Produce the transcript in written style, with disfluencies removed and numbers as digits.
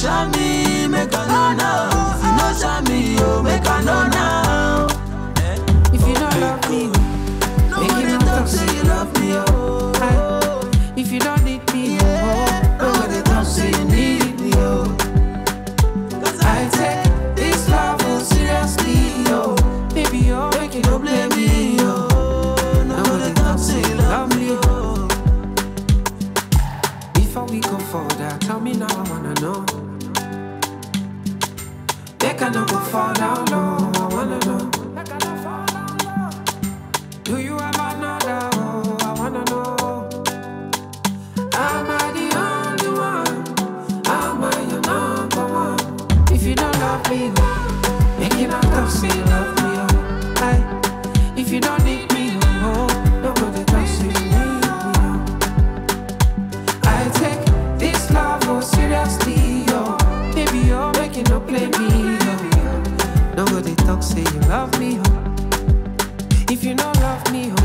show me, make I know now. If you no show me, oh, make I know now. If you don't love me, nobody talk say you love me, oh. If you don't need me, oh, nobody talk say you need me, oh. I take this love oh, seriously, oh. Baby, you're making no blame me, oh. Nobody talk say you love me, oh. Before we go further, tell me now, I wanna know. They cannot go fall down low, I wanna know. Do you have another? Oh, I wanna know. Am I the only one? Am I your number one? If you don't love me, make it not talk, say you love me, oh. Aye. If you don't need me, oh, nobody talk, say you need me, oh. I take this love oh, seriously, oh. Baby, you're making no play me, oh. Nobody talk, say you love me, oh. If you don't love me, oh.